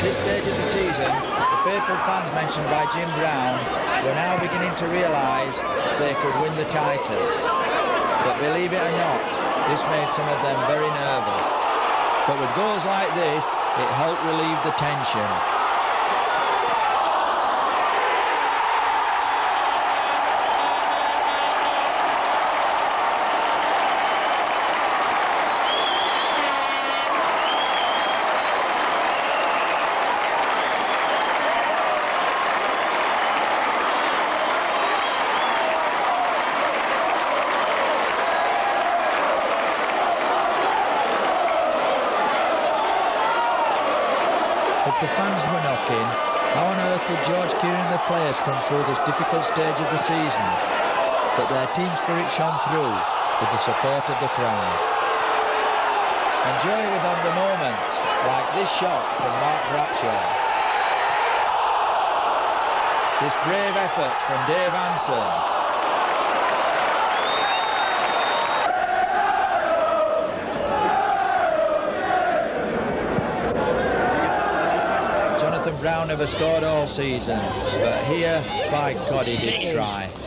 this stage of the season, the faithful fans mentioned by Jim Brown were now beginning to realise they could win the title. But believe it or not, this made some of them very nervous. But with goals like this, it helped relieve the tension. If the fans were knocking, how on earth did George Kieran and the players come through this difficult stage of the season? But their team spirit shone through with the support of the crowd. Enjoy with them the moment, like this shot from Mark Bradshaw. This brave effort from Dave Hanson. Jonathan Brown never scored all season, but here, by God, he did try.